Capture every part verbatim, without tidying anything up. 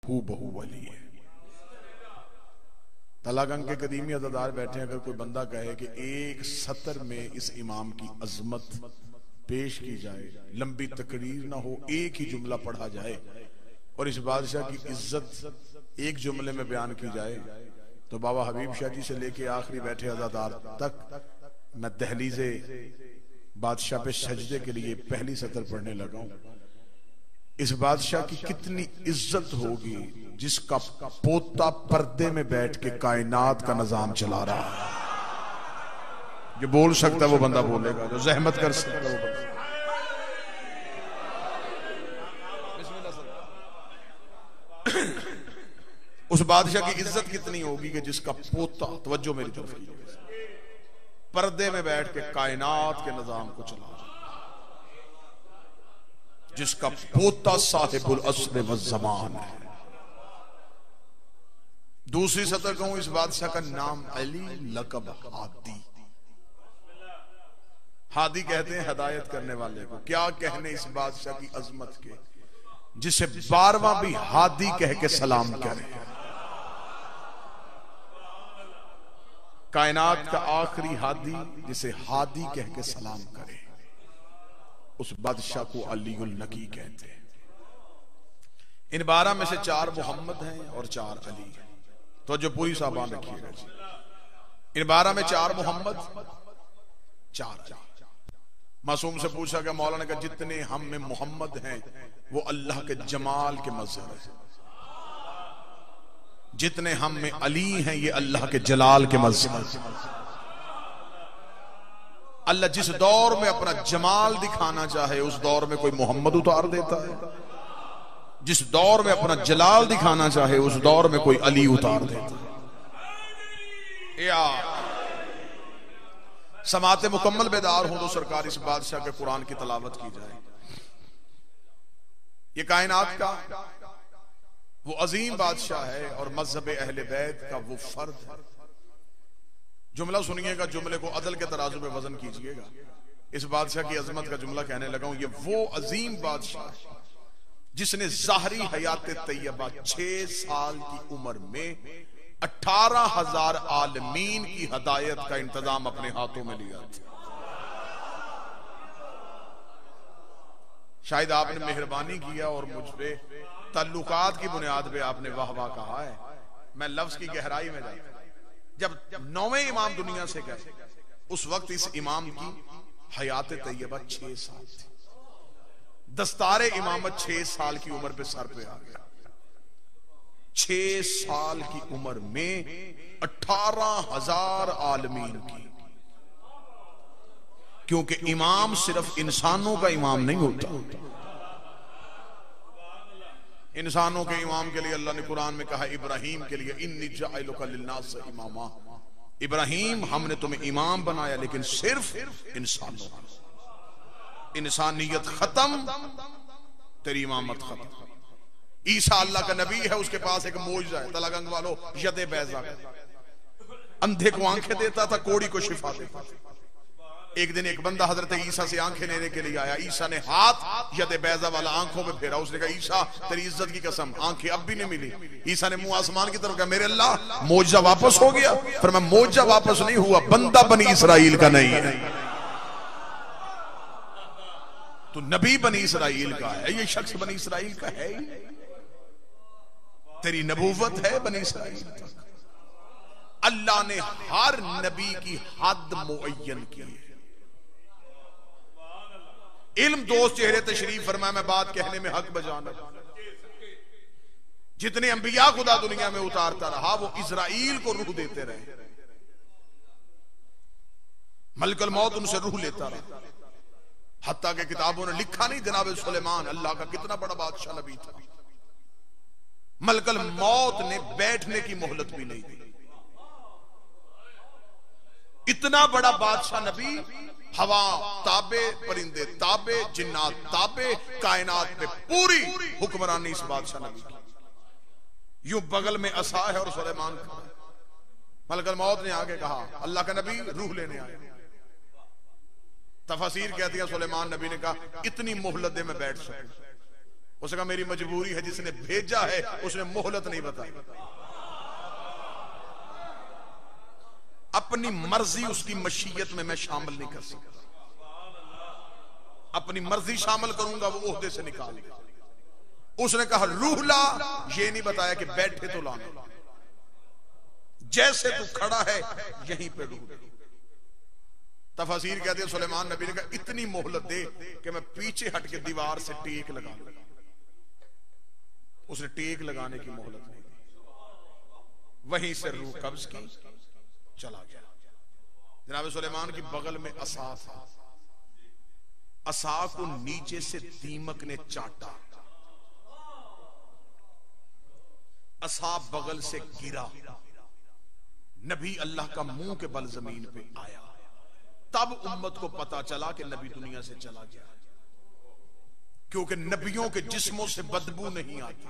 हू बहु वली है। तलागंग के कदीमी अदादार बैठे, अगर कोई बंदा कहे कि एक सतर में इस इमाम की अजमत पेश की जाए, लंबी तकरीर ना हो, एक ही जुमला पढ़ा जाए और इस बादशाह की इज्जत एक जुमले में बयान की जाए, तो बाबा हबीब शाह जी से लेके आखिरी बैठे अदादार तक मैं दहलीजे बादशाह पे सजदे के लिए पहली सतर पढ़ने लगा हूं। इस बादशाह की कितनी इज्जत होगी जिसका पोता पर्दे में बैठ के कायनात का निजाम चला रहा है। जो बोल सकता है वो बंदा बोलेगा, जो जहमत कर सकता है वो बंदा। उस बादशाह की इज्जत कितनी होगी कि जिसका पोता, तवज्जो मेरी तरफ की, पर्दे में बैठ के कायनात के निजाम को चला, जिसका पोता साहिबुल अस्र व ज़मान है। दूसरी सतर कहूं, इस बादशाह का नाम अली, लकब हादी। हादी कहते हैं हिदायत करने वाले को। क्या कहने इस बादशाह की अजमत के, जिसे बारवां भी हादी कह के सलाम करे। कायनात का आखिरी हादी जिसे हादी कह के सलाम करे, उस बादशाह को अलीउल नकी कहते हैं। इन बारह में से चार मोहम्मद हैं और चार अली हैं। तो जो पूरी साबान रखिएगा जी। इन बारह में चार मोहम्मद, चार अली। मासूम से पूछा गया, मौलाना का जितने हम में मोहम्मद हैं वो अल्लाह के जमाल के मजहर है, जितने हम में अली हैं ये अल्लाह के जलाल के मजहर। अल्लाह जिस दौर में अपना जमाल दिखाना चाहे उस दौर में कोई मोहम्मद उतार देता है, जिस दौर में अपना जलाल दिखाना चाहे उस दौर में कोई अली उतार देता है। या समाते मुकम्मल बेदार हो तो सरकार इस बादशाह के कुरान की तलावत की जाए। ये कायनात का वो अजीम बादशाह है और मजहब अहले बैत का वो फर्द है। जुमला सुनिएगा, जुमले को अदल के तराजू में वजन कीजिएगा। इस बादशाह की अजमत का जुमला कहने लगा हूं, ये वो अजीम बादशाह जिसने ज़ाहरी हयात तैयबा छह साल की उम्र में अठारह हजार आलमीन की हदायत का इंतजाम अपने हाथों में लिया था। शायद आपने मेहरबानी किया और मुझ पे ताल्लुकात की बुनियाद पे आपने वाह वाह कहा है। मैं लफ्ज की गहराई में जाता, जब नौवें इमाम दुनिया से गए उस वक्त इस इमाम की हयात तैयबा छह साल थी। दस्तारे इमामत छह साल की उम्र पे सर पे आ गया। छह साल की उम्र में अठारह हजार आलमीन की, क्योंकि इमाम सिर्फ इंसानों का इमाम नहीं होता। इंसानों के इमाम के लिए अल्लाह ने कुरान में कहा, इब्राहिम के लिए इन्नी जाइलुका लिन्नास इमामा, इब्राहिम हमने तुम्हें इमाम बनाया लेकिन सिर्फ इंसानों का। इंसानियत खत्म, तेरी इमामत खत्म। ईसा अल्लाह का नबी है, उसके पास एक मौजज़ा है। तलागंग वालों, यदे बैजा, अंधे को आंखें देता था, कोड़ी को शिफा देता था। एक दिन एक बंदा हजरत ईसा से आंखें लेने के लिए आया। ईसा ने हाथ यदे बैजा वाला आंखों में फेरा। उसने कहा, ईसा तेरी इज्जत की कसम आंखें अब भी नहीं मिली। ईसा ने मुंह आसमान की तरफ कहा, मेरे अल्लाह मौजज़ा वापस हो गया। फिर मैं मौजज़ा वापस नहीं हुआ, बंदा बनी इसराइल का नहीं है, तो नबी बनी इसराइल का है। ये शख्स बनी इसराइल का है ही, तेरी नबूवत है बनी इसराइल तक। अल्लाह ने हर नबी की हद मुअय्यन की है। इल्म दोस्त चेहरे तशरीफ फरमाया, मैं बात कहने में हक बजाना। जितने अंबिया खुदा दुनिया में उतारता रहा वो इजराइल को रूह देते रहे। मलकल मौत उनसे रूह लेता रहा। हत्ता के किताबों ने लिखा नहीं, जनाब सुलेमान अल्लाह का कितना बड़ा बादशाह नबी था, मलकल मौत ने बैठने की मोहलत भी नहीं दी। इतना बड़ा बादशाह नबी, हवा ताबे, परिंदे ताबे, जिन्नात ताबे, कायनात में पूरी हुक्मरानी इस बादशाह नबी की। यूं बगल में असा है और सुलेमान खड़ा है। मलकल मौत ने आगे कहा, अल्लाह का नबी रूह लेने आए। तफसीर कहती है सुलेमान नबी ने कहा, इतनी मोहलत दे मैं बैठ सकूं। उसने कहा मेरी मजबूरी है, जिसने भेजा है उसने मोहलत नहीं बताई। अपनी मर्जी उसकी मशीयत में मैं शामिल नहीं कर सकता, अपनी मर्जी शामिल करूंगा वो ओहदे से निकालेगा। उसने कहा रूह ला, ये नहीं बताया कि बैठे तो लाना, जैसे तू खड़ा है यहीं पे रूह। तफसीर कहते हैं सुलेमान नबी ने कहा इतनी मोहलत दे कि मैं पीछे हट के दीवार से टेक लगा लूं। उसने टेक लगाने की मोहलत नहीं दी, वहीं से रूह कब्ज की, चला गया। जनाब सुलेमान की बगल में असा था, असा को नीचे से दीमक ने चाटा, असा बगल से गिरा, नबी अल्लाह का मुंह के बल जमीन पे आया। तब उम्मत को पता चला कि नबी दुनिया से चला गया, क्योंकि नबियों के जिस्मों से बदबू नहीं आती।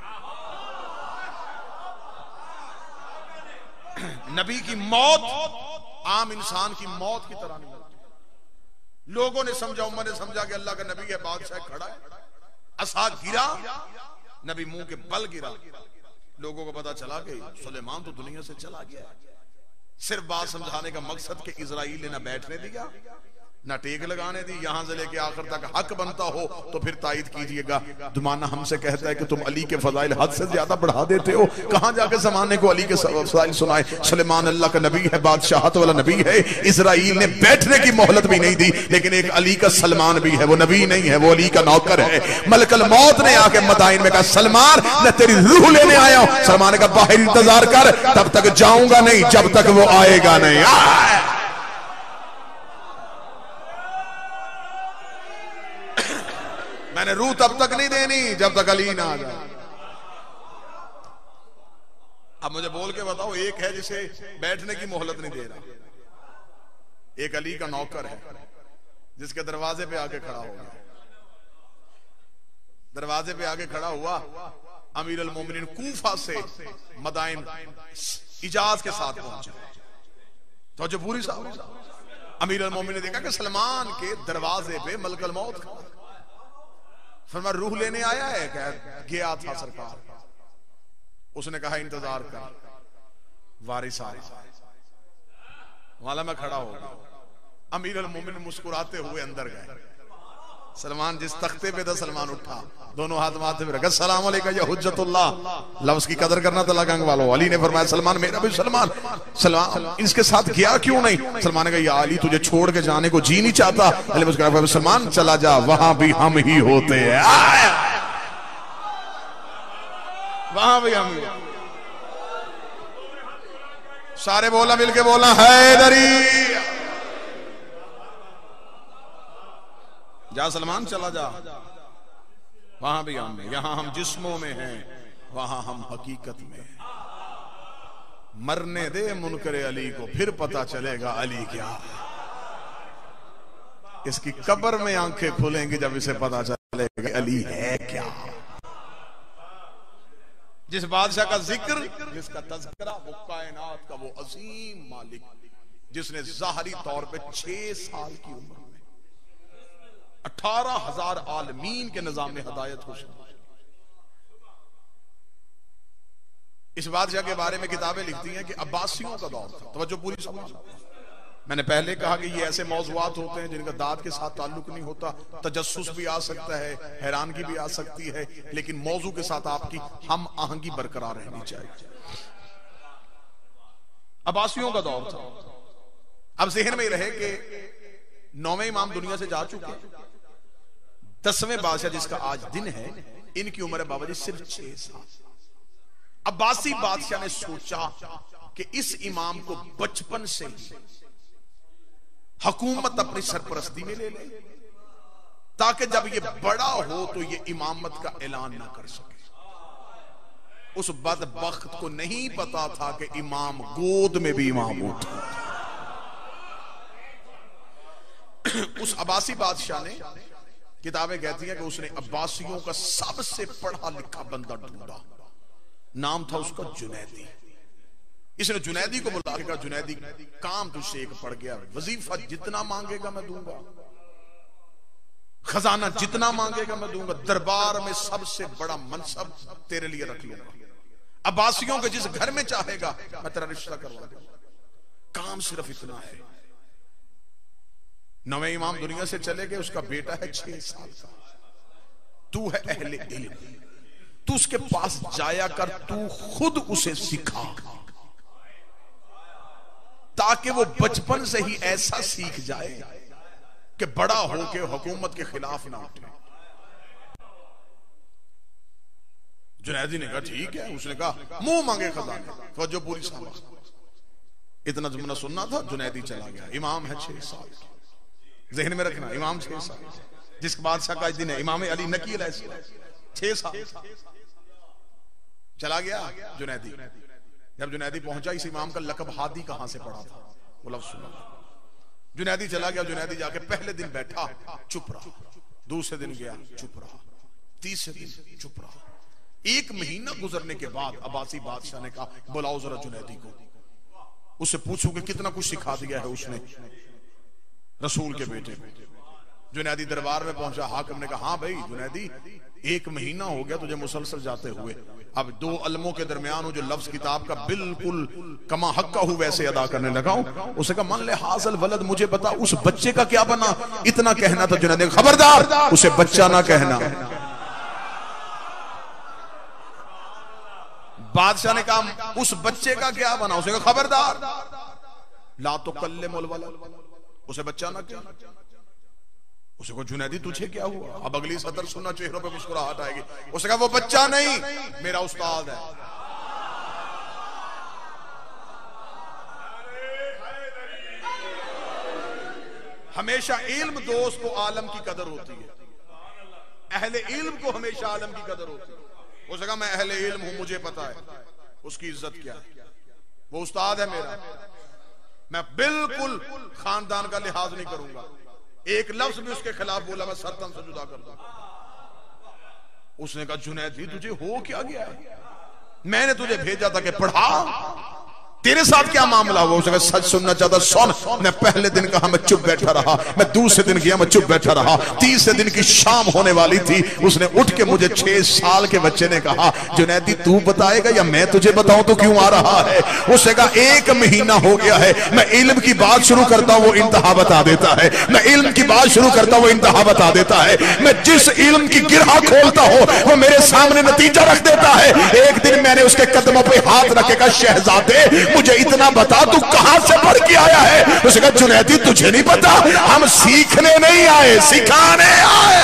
नबी की मौत आम इंसान की मौत की तरह नहीं लगती। लोगों ने समझा, उम्मत ने समझा कि अल्लाह का नबी है, बादशाह खड़ा है, असा गिरा, नबी मुंह के बल गिरा। लोगों को पता चला कि सुलेमान तो दुनिया से चला गया। सिर्फ बात समझाने का मकसद कि इजराइल ने ना बैठने दिया ना टेक लगाने दी, यहां से लेके आखिर तक हक बनता हो तो फिर तायद कीजिएगा। दुमाना हमसे कहता है कि तुम अली के फजाइल हद से ज्यादा बढ़ा देते हो, कहां जाके जमाने को अली के फजाइल सुनाए। सुलेमान अल्लाह का नबी है, बादशाहत वाला नबी है। इजराइल ने बैठने की मोहलत भी नहीं दी, लेकिन एक अली का सलमान भी है, वो नबी नहीं है, वो अली का नौकर है। मलकल मौत ने आके मदाइन में कहा सलमान मैं तेरी रूह लेने आया हूं। सलमान ने कहा बाहर इंतजार कर, तब तक जाऊंगा नहीं जब तक वो आएगा नहीं। आ! मैंने रूह तब तक नहीं देनी जब तक अली ना आ जाए। अब मुझे बोल के बताओ, एक है जिसे बैठने की मोहलत नहीं दे रहा, एक अली का नौकर है जिसके दरवाजे पे आके खड़ा हो गया। दरवाजे पे आके खड़ा हुआ, अमीर अल मोमिनीन कूफा से मदाइन इजाज के साथ पहुंचे। तो जो पूरी साहब अमीर अल मोमिनीन ने देखा कि सलमान के दरवाजे पे मलकल मौत खड़ा। फरमा रूह लेने आया है? क्या गया था सरकार। उसने कहा इंतजार कर, वारिस आया। वाला मैं खड़ा हो गया। अमीर अल मोमिनीन मुस्कुराते हुए अंदर गए। सलमान जिस तख्ते पे था, सलमान उठा, दोनों हाथ माथे पे रखा, सलाम अलैका या हुज्जतुल्लाह। लफ्ज की कदर करना तो लगा वालों। अली ने फरमाया सलमान मेरा भी सलमान, सलमान इसके साथ गया क्यों नहीं? सलमान ने कहा या अली तुझे छोड़ के जाने को जी नहीं चाहता। अली मुस्कुराया सलमान चला जा, वहां भी हम ही होते हैं, वहां भी हम ही। सारे बोला मिलके बोला हैदरी। जा सलमान चला जा, वहां भी हम हैं। यहां हम जिस्मों में हैं, वहां हम हकीकत में हैं। मरने दे मुनकरे अली को, फिर पता चलेगा अली क्या। इसकी कब्र में आंखें खुलेंगी जब इसे पता चलेगा अली है क्या। जिस बादशाह का जिक्र, जिसका तज़किरा, वो कायनात का वो अजीम मालिक, जिसने ज़ाहरी तौर पे छह साल की उम्र में अठारह हजार आलमीन के निजाम में हदायत हो सकी। इस बादशाह के बारे में किताबें लिखती हैं कि अब्बासियों का दौर था। तवज्जो पूरी समझ। मैंने पहले कहा कि ये ऐसे मौज़ूआत होते हैं जिनका दाद के साथ ताल्लुक नहीं होता। तजस्सुस भी आ सकता है, हैरानगी भी आ सकती है, लेकिन मौजू के साथ आपकी हम आहंगी बरकरार रहनी चाहिए। अब्बासियों का दौर था। अब ज़हन में रहे कि नौवें इमाम दुनिया से जा चुके हैं। दसवें बादशाह जिसका आज दिन है, इनकी उम्र है बाबा जी सिर्फ छह साल। अब्बासी बादशाह ने सोचा कि इस इमाम को बचपन से ही हुकूमत अपनी सरपरस्ती में ले ले, ताकि जब ये बड़ा हो तो ये इमामत का ऐलान ना कर सके। उस बदबख्त को नहीं पता था कि इमाम गोद में भी इमाम होता। उस अब्बासी बादशाह ने, किताबें कहती हैं कि उसने अब्बासियों का सबसे पढ़ा लिखा बंदा ढूंढा। नाम था उसका जुनैदी। इसने जुनैदी को बुला के कहा जुनैदी काम तुझसे एक पड़ गया, वजीफा जितना मांगेगा मैं दूंगा। खजाना जितना मांगेगा मैं दूंगा, दरबार में सबसे बड़ा मनसब तेरे लिए रख लूंगा, अब्बासियों के जिस घर में चाहेगा मैं तेरा रिश्ता करवा दूंगा। काम सिर्फ इतना है। नवे इमाम दुनिया से चले गए, उसका बेटा है छह साल का। तू है अहले इल्म, तू उसके पास जाया कर, तू खुद उसे सिखा, ताकि वो बचपन से ही ऐसा सीख जाए कि बड़ा होके हुकूमत के खिलाफ ना उठे। जुनैदी ने कहा ठीक है। उसने कहा मुंह मांगे खजाने, फौजो पूरी सामा। इतना जुमला सुनना था, जुनैदी चला गया। इमाम है छह साल, जहन में रखना, इमाम छह साल, जिस बादशाह का दिन है इमाम अली नकील ऐसे छह साल। चला गया जुनैदी। जब जुनैदी पहुंचा, इस इमाम का लकब हादी कहां से पड़ा था वो लफ्ज सुना। जुनैदी चला गया। जुनैदी जाके पहले दिन बैठा, चुप रहा, दूसरे दिन गया, चुप रहा, तीसरे दिन चुप रहा। एक महीना गुजरने के बाद अब्बासी बादशाह ने कहा बुलाओ जरा जुनैदी को, उससे पूछो कि कितना कुछ सिखा दिया है उसने रसूल के बेटे को। जुनैदी दरबार में पहुंचा। हाकिम ने कहा हाँ भाई जुनैदी, एक महीना हो गया तुझे मुसलसल जाते हुए, अब दो अलमों के दरमियान हो जो लफ्ज किताब का बिल्कुल कमा हक्का हूं वैसे अदा करने लगा हूं। उसे कहा मन ले हासिल वलद, मुझे बता उस बच्चे का क्या बना। इतना कहना था जुनैदी, खबरदार उसे बच्चा ना कहना। बादशाह ने कहा उस बच्चे का क्या बना। उसे कहा खबरदार ला तो कल्ले मोल वाला, उसे बच्चा ना कहना। उसे को जुनैदी तुझे क्या हुआ। अब अगली सदर सुनना, चेहरों पे मुस्कुराहट आएगी। उसे कहा वो बच्चा नहीं, मेरा उस्ताद है। हमेशा इल्म दोस्त को आलम की कदर होती है, अहले इल्म को हमेशा आलम की कदर होती है। उसे कहा मैं अहले इल्म हूं, मुझे पता है उसकी इज्जत क्या है, वो उस्ताद है मेरा, मैं बिल्कुल खानदान का लिहाज नहीं करूंगा। एक लफ्ज भी उसके खिलाफ बोला मैं सर तन से जुदा कर दूंगा। उसने कहा जुनैदी तुझे हो क्या गया है, मैंने तुझे भेजा था कि पढ़ा, तेरे साथ क्या मामला हुआ। उसने सच सुनना चाहता सुन। मैं पहले दिन कहा मैं चुप बैठा रहा, मैं दूसरे दिन गया मैं चुप बैठा रहा, तीसरे दिन की शाम होने वाली थी। उसने उठ के मुझे छह साल के बच्चे ने कहा जुनैदी तू बताएगा या मैं तुझे बताऊं तो क्यों आ रहा है। उसने कहा एक महीना हो गया है, मैं इल्म की बात शुरू करता हूं वो इंतहा बता देता है, मैं इल्म की बात शुरू करता हूं वो इंतहा बता देता है, मैं जिस इल्म की गिरहा खोलता हूं वो मेरे सामने नतीजा रख देता है। एक दिन मैंने उसके कदमों पे हाथ रखेगा, शहजादे मुझे इतना बता तू कहां से पढ़ के आया है। उसने कहा जुनैदी तुझे नहीं पता, हम सीखने नहीं आए सिखाने आए।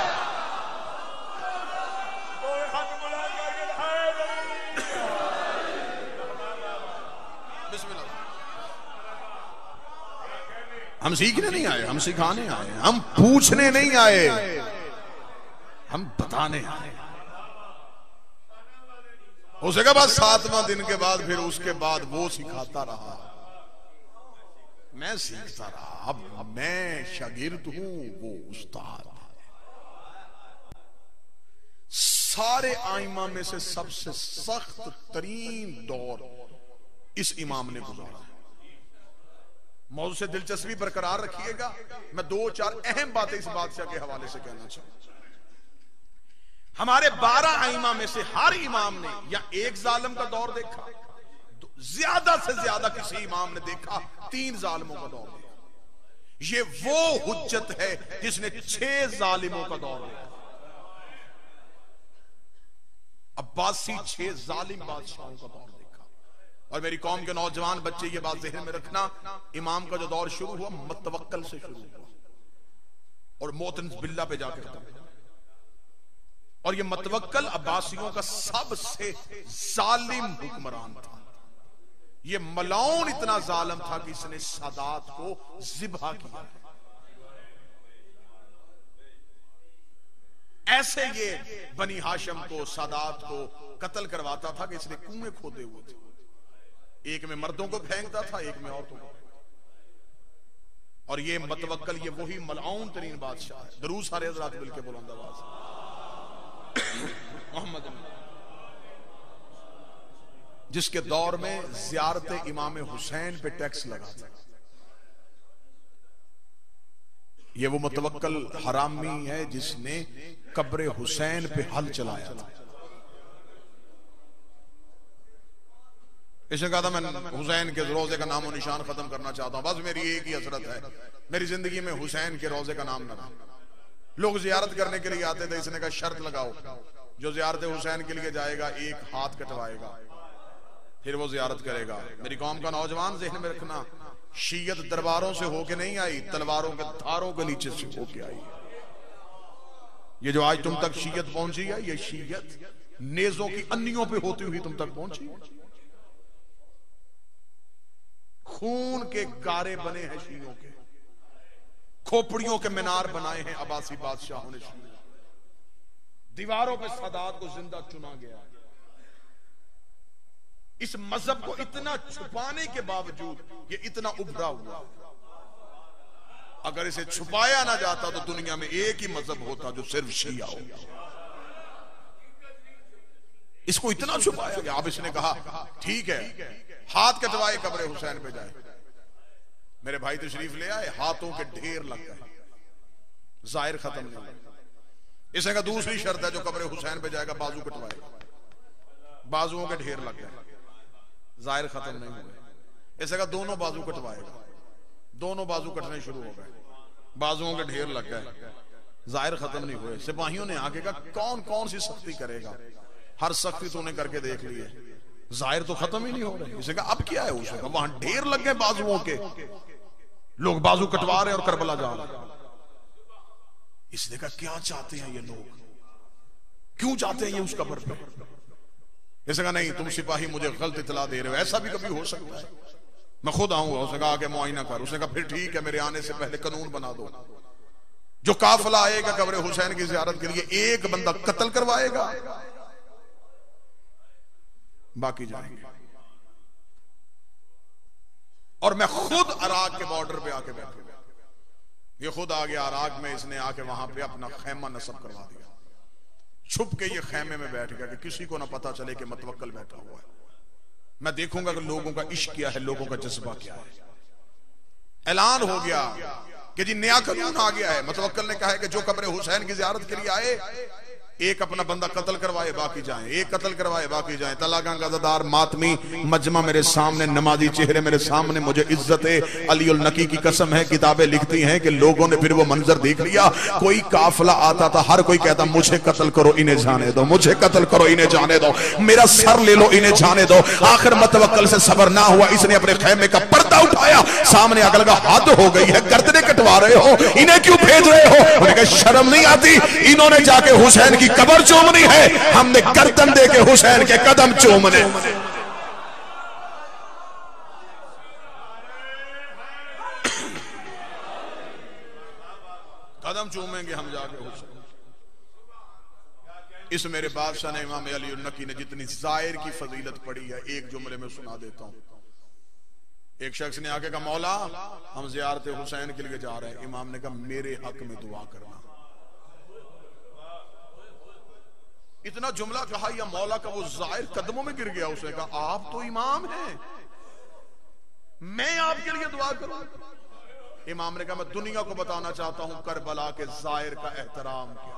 हम सीखने नहीं आए, हम सिखाने आए, हम पूछने नहीं आए, हम बताने आए। उसे कहा बस सातवां दिन के बाद फिर उसके बाद वो सिखाता रहा, मैं सीखता रहा। अब मैं शागिर्द हूं, वो उस्ताद है। सारे आइमा में से सबसे सख्त तरीन दौर इस इमाम ने गुजारा है। मौजूद से दिलचस्पी बरकरार रखिएगा। मैं दो चार अहम बातें इस बादशाह के हवाले से कहना चाहूंगा। हमारे बारह आइमा में से हर इमाम ने या एक जालिम का दौर देखा, ज्यादा से ज्यादा किसी इमाम ने देखा तीन जालिमों का दौर देखा। ये वो हुज्जत है जिसने छह जालिमों का दौर देखा। अब्बासी छह जालिम बादशाहों का दौर देखा। और मेरी कौम के नौजवान बच्चे ये बात ज़हन में रखना, इमाम का जो दौर शुरू हुआ मुतवक्कल से शुरू हुआ और मोतन बिल्ला पे जाकर खत्म हुआ। और ये मुतवक्कल अब्बासियों का सबसे जालिम हुक्मरान था। ये मलाउन इतना जालिम था कि इसने सादात को ज़िबहा किया। ऐसे ये बनी हाशिम को, सादात को कत्ल करवाता था कि इसने कुएं खोदे हुए थे। एक में मर्दों को फेंकता था, एक में औरतों को। और ये मुतवक्कल ये वही मलाउन तरीन बादशाह है। दरूद सारे हज़रात मिलके बुलंद आवाज़ मोहम्मद, जिसके दौर में ज़ियारत इमाम हुसैन पे टैक्स लगा था। ये वो मुतवक्कल हरामी है जिसने कब्र हुसैन पे हल चलाया था। इसने कहा था मैं हुसैन के रोजे का नामो निशान खत्म करना चाहता हूं, बस मेरी एक ही हसरत है, मेरी जिंदगी में हुसैन के रोजे का नाम ना रहे। लोग जियारत करने के लिए आते थे, इसने कहा शर्त लगाओ, जो जियारत हुसैन के लिए जाएगा एक हाथ कटवाएगा, फिर वो जियारत करेगा। मेरी कौम का नौजवान ज़हन में रखना, शीयत दरबारों से होके नहीं आई, तलवारों के धारों के नीचे से होके आई। ये जो आज तुम तक शीयत पहुंची है, ये शीयत नेजों की अन्नियों पे होती हुई तुम तक पहुंची। खून के गारे बने हैं शीयों के, खोपड़ियों के मीनार बनाए हैं अब्बासी बादशाहों ने। दीवारों पे सदात को जिंदा चुना गया। इस मजहब को इतना छुपाने के बावजूद ये इतना उभरा हुआ। अगर इसे छुपाया ना जाता तो दुनिया में एक ही मजहब होता जो सिर्फ शिया हो। इसको इतना छुपाया गया। अब इसने कहा ठीक है, हाथ कटवाए कब्र हुसैन पे जाए। मेरे भाई तशरीफ ले आए, हाथों के ढेर लग गए, जाहिर खत्म नहीं हुआ। इसने कहा दूसरी शर्त है, जो कब्र हुसैन पे जाएगा बाजू कटवाएगा। बाजुओं के ढेर लग गए, जाहिर खत्म नहीं हुए। इसने कहा दोनों बाजू कटवाएगा। दोनों बाजू कटने शुरू हो गए, बाजुओं के ढेर लग गए, जाहिर खत्म नहीं हुए। सिपाहियों ने आके कहा कौन कौन सी सख्ती करेगा, हर सख्ती तूने करके देख ली है, जाहिर तो खत्म ही नहीं हो रहे। इसे कहा अब क्या है? उसने कहा वहां ढेर लग गए बाजुओं के, लोग बाजू कटवा रहे और करबला जा रहे। इसने कहा क्या चाहते हैं ये लोग, क्यों चाहते हैं ये उस कब्र पे? इसने कहा नहीं, तुम सिपाही मुझे गलत इतला दे रहे हो, ऐसा भी कभी हो सकता है, मैं खुद आऊंगा। उसने कहा आके मुआयना कर। उसने कहा फिर ठीक है, मेरे आने से पहले कानून बना दो, जो काफिला आएगा कब्र हुसैन की ज़ियारत के लिए एक बंदा कत्ल करवाएगा, बाकी जाएंगे। और मैं खुद अराक के बॉर्डर पे आके बैठूंगा। ये खुद आ गया अराक में, इसने आके वहां पे अपना खैमा नस्ब करवा दिया। छुप के ये खैमे में बैठ गया कि किसी को ना पता चले कि मतवक्कल बैठा हुआ है। मैं देखूंगा कि लोगों का इश्क क्या है, लोगों का जज्बा क्या है। ऐलान हो गया कि जी नया कानून आ गया है। मतवक्कल ने कहा है कि जो कब्र हुसैन की ज़ियारत के लिए आए, एक अपना बंदा कत्ल करवाए बाकी जाएं, एक कत्ल करवाए बाकी जाएं। तलागा गज़ादार मातमी मजमा मेरे सामने, नमाजी चेहरे मेरे सामने, मुझे इज्जत अली उल नकी की कसम है, किताबें लिखती हैं कि लोगों ने फिर वो मंजर देख लिया। कोई काफिला आता था, हर कोई कहता मुझे कत्ल करो, इन्हें जाने दो, मुझे कत्ल करो, इन्हें जाने दो, मेरा सर ले लो, इन्हें जाने दो। आखिर मतवक्कल से सबर ना हुआ, इसने अपने खैमे का पर्दा उठाया, सामने आकर लगा हद हो गई है, गर्दनें कटवा रहे हो, इन्हें क्यों भेज रहे हो? उन्हें कहा शर्म नहीं आती? इन्होंने जाके हुसैन की कब्र चूमनी है, हमने गर्दन दे के हुसैन के कदम चूमने। कदम चूमेंगे हम जाके हुसैन। इस मेरे बादशाह ने, इमाम अली नकी ने जितनी जाहिर की फजीलत पड़ी है, एक जुमले में सुना देता हूं। एक शख्स ने आके कहा मौला हम ज़ियारत हुसैन के लिए जा रहे हैं। इमाम ने कहा मेरे हक में दुआ करना। इतना जुमला कहा या मौला का वो जाहिर कदमों में गिर गया। उसने कहा आप तो इमाम हैं, मैं आपके लिए दुआ करूं? इमाम ने कहा मैं दुनिया को बताना चाहता हूं करबला के जाहिर का एहतराम क्या।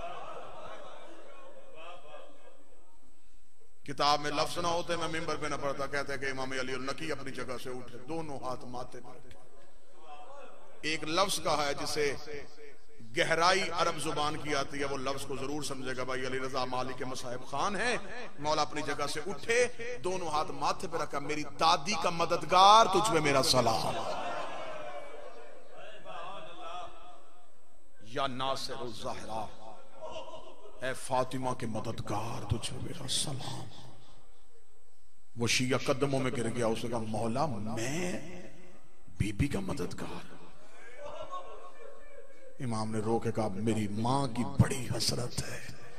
किताब में लफ्ज ना होते, मैं मिंबर पे ना पढ़ता। कहते हैं कि इमाम अली नकी अपनी जगह से उठे, दोनों हाथ माथे पर रखे। एक लफ्ज कहा है जिसे गहराई अरब जुबान की आती है, वो लफ्ज को जरूर समझेगा भाई। अली रजा मालिक के मसाहिब खान है। मौला अपनी जगह से उठे, दोनों हाथ माथे पे रखा, मेरी दादी का मददगार तुझ में मेरा सलाम, या नासिर ज़हरा, ऐ फातिमा के मददगार तुझ में मेरा सलाम। वो शिया कदमों में गिर गया। उसने कहा मौला मैं बीबी का मददगार? इमाम ने रो के कहा मेरी मां की बड़ी हसरत है,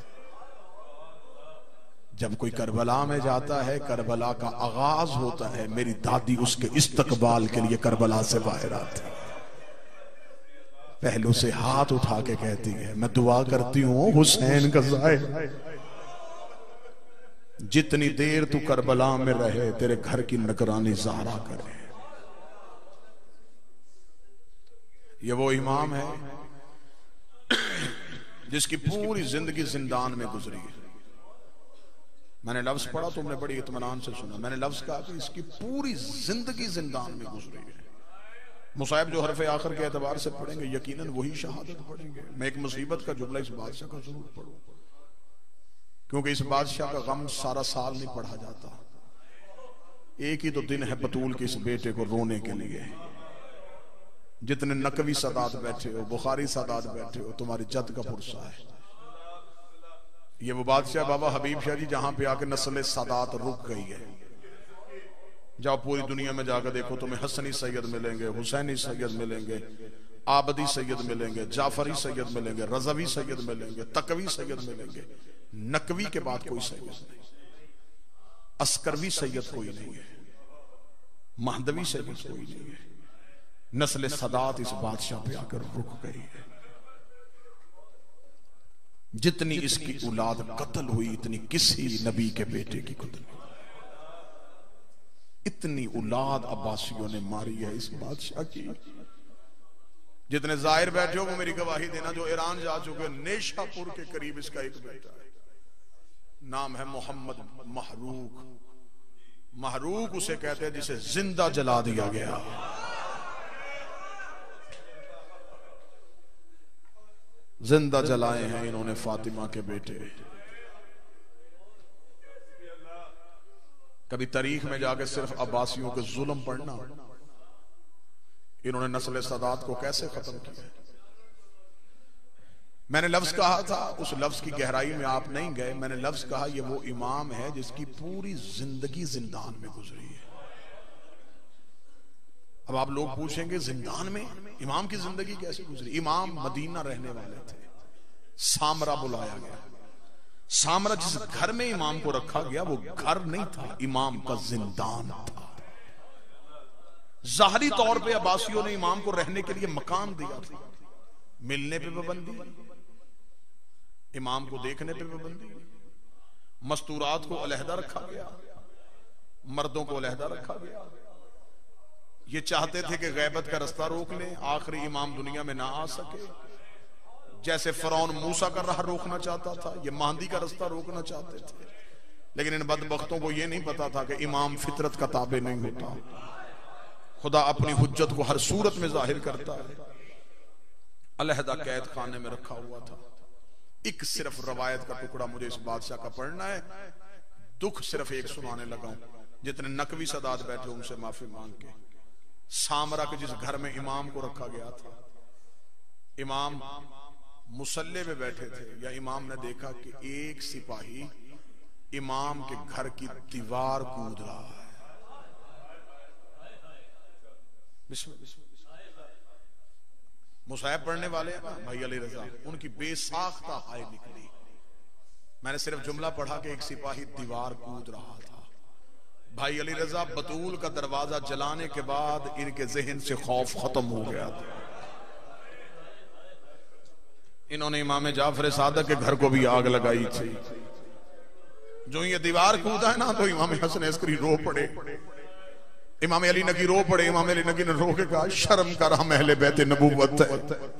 जब कोई करबला में जाता है, करबला का आगाज होता है, मेरी दादी उसके इस्तकबाल के लिए करबला से बाहर आती है, पहलू से हाथ उठा के कहती है मैं दुआ करती हूं हुसैन का ज़ाहिर जितनी देर तू करबला में रहे तेरे घर की निगरानी ज़हरा करे। ये वो इमाम है जिसकी पूरी जिंदगी जिंदान में गुजरी है। मैंने लफ्ज पढ़ा, तुमने बड़ी इत्मीनान से सुना। मैंने लफ्ज कहा कि इसकी पूरी जिंदगी जिंदान में गुजरी है। मुसाहिब जो हरफ आखिर के एतबार से पढ़ेंगे यकीनन वही शहादत पढ़ेंगे। मैं एक मुसीबत का जुमला इस बादशाह का जरूर पढ़ूं, क्योंकि इस बादशाह का गम सारा साल नहीं पढ़ा जाता। एक ही तो दिन है बतूल के इस बेटे को रोने के लिए। जितने नकवी सादात बैठे हो, बुखारी सादात बैठे हो, तुम्हारी जद का पुरसा है। ये वो बादशाह बाबा हबीब शाह जी जहां पे आके नस्ल सादात रुक गई है। जाओ पूरी दुनिया में जाकर देखो, तुम्हें हसनी सैयद मिलेंगे, हुसैनी सैयद मिलेंगे, आबदी सैयद मिलेंगे, जाफरी सैयद मिलेंगे, रजवी सैयद मिलेंगे, तकवी सैयद मिलेंगे। नकवी के बाद कोई सैयद नहीं, अस्करवी सैयद कोई नहीं है, महदवी सैयद कोई नहीं है। नस्ल सदात इस बादशाह पे आकर रुक गई है। जितनी इसकी औलाद कत्ल हुई इतनी किसी नबी के बेटे की कत्ल हुई। इतनी औलाद अब्बासियों ने मारी है इस बादशाह की। जितने जाहिर बैठे हो वो मेरी गवाही देना, जो ईरान जा चुके, नेशापुर के करीब इसका एक बेटा है, नाम है मोहम्मद महरूक। महरूक उसे कहते हैं जिसे जिंदा जला दिया गया। जिंदा जलाए हैं इन्होंने फातिमा के बेटे। कभी तारीख में जाके सिर्फ अब्बासियों के जुल्म पढ़ना, इन्होंने नस्ल सदात को कैसे खत्म किया। मैंने लफ्ज कहा था, उस लफ्ज की गहराई में आप नहीं गए। मैंने लफ्ज कहा ये वो इमाम है जिसकी पूरी जिंदगी जिंदान में गुजरी है। अब आप लोग पूछेंगे जिंदान में इमाम की जिंदगी कैसे गुजरी। इमाम मदीना रहने वाले थे, सामरा बुलाया गया। सामरा जिस घर में इमाम को रखा गया वो घर नहीं था, इमाम का जिंदान था। जाहरी तौर पे अब्बासियों ने इमाम को रहने के लिए मकान दिया था, मिलने पे पाबंदी, इमाम को देखने पे पाबंदी, मस्तूरात को अलहदा रखा गया, मर्दों को अलहदा रखा गया। ये चाहते थे कि गैबत का रास्ता रोक लें, आखिरी इमाम दुनिया में ना आ सके। जैसे फरौन मूसा का राह रोकना चाहता था, ये महदी का रास्ता रोकना चाहते थे। लेकिन इन बदबख्तों को ये नहीं पता था कि इमाम फितरत का ताबे नहीं होता। खुदा अपनी हुज्जत को हर सूरत में जाहिर करता है। अलहदा कैद खाने में रखा हुआ था। एक सिर्फ रवायत का टुकड़ा मुझे इस बादशाह का पढ़ना है, दुख सिर्फ एक सुनाने लगा हूं। जितने नकवी सदात बैठे उनसे माफी मांग के। सामरा के जिस घर में इमाम को रखा गया था, इमाम मुसल्ले में बैठे थे, या इमाम ने देखा कि एक सिपाही इमाम के घर की दीवार कूद रहा है। मुसाहिब पढ़ने वाले हैं ना भाई अली रजा, उनकी बेसाख्ता हाय निकली। मैंने सिर्फ जुमला पढ़ा कि एक सिपाही दीवार कूद रहा था। भाई अली रजा बतूल का दरवाजा जलाने के बाद इनके जहन से खौफ खत्म हो गया था। इन्होंने इमाम जाफर सादक के घर को भी आग लगाई थी। जो ये दीवार कूदा है ना, तो इमाम हसन अस्करी रो पड़े, इमाम अली नकी रो पड़े। इमाम अली नकी ने रो के कहा, शर्म कर, हम अहले बैते नबूवत है,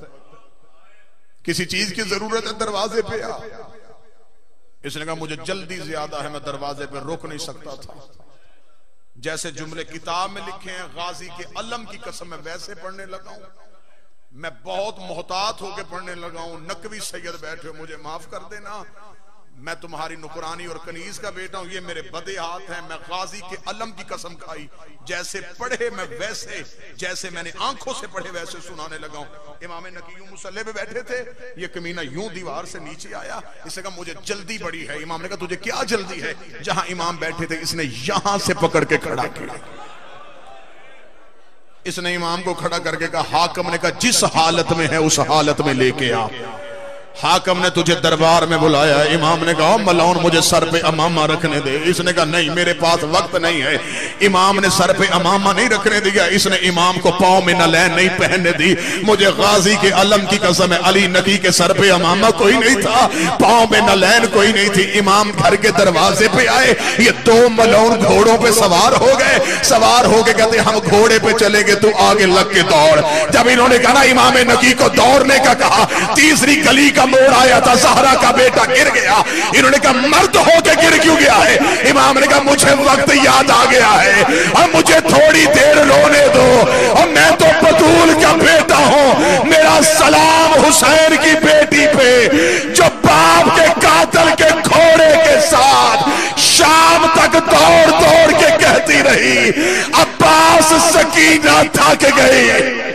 किसी चीज की जरूरत है दरवाजे पे आ। इसने कहा मुझे जल्दी ज्यादा है, मैं दरवाजे पे रोक नहीं सकता था। जैसे जुमले किताब में लिखे हैं, गाजी के अलम की कसम मैं वैसे पढ़ने लगा हूं। मैं बहुत मोहतात होकर पढ़ने लगा हूं। नकवी सैयद बैठे हो, मुझे माफ कर देना, मैं तुम्हारी नुकरानी और कनीज का बेटा हूं, ये मेरे बदे हाथ हैं। मैं गाजी के अलम की कसम खाई, जैसे पढ़े मैं वैसे, जैसे मैंने आंखों से पढ़े वैसे सुनाने लगा हूं। इमाम नकी यूं मुसल्ले पे बैठे थे, ये कमीना यूं दीवार से नीचे आया। इसने कहा मुझे जल्दी बड़ी है। इमाम ने कहा तुझे क्या जल्दी है? जहां इमाम बैठे थे इसने यहां से पकड़ के खड़ा किया। इसने इमाम को खड़ा करके कहा, हाकिम ने कहा जिस हालत में है उस हालत में लेके आ। हाकम ने तुझे दरबार में बुलाया। इमाम ने कहा मलौन मुझे सर पे अमामा रखने दे। इसने कहा नहीं मेरे पास वक्त नहीं है। इमाम ने सर पे अमामा नहीं रखने दिया। इसने इमाम को पाँव में नलैन नहीं पहनने दी। मुझे गाजी के अलम की कसम है, अली नकी के सर पे अमामा कोई नहीं था, पाँव में नलैन कोई नहीं थी। इमाम घर के दरवाजे पे आए, ये दो मलौन घोड़ों पे सवार हो गए। सवार हो गए, कहते हम घोड़े पे चलेंगे, तू आगे लग के दौड़। जब इन्होंने कहा इमाम नकी को दौड़ने का कहा, तीसरी गली का मोड़ आया था, ज़हरा का बेटा गिर गया। इन्होंने कहा मर्द होके गिर क्यों गया है? इमाम ने कहा मुझे वक्त याद आ गया है और मुझे थोड़ी देर रोने दो, और मैं तो बतूल का बेटा हूं। मेरा सलाम हुसैन की बेटी पे जो बाप के कातिल के घोड़े के साथ शाम तक दौड़ दौड़ के कहती रही अब्बास सकीना थक गई।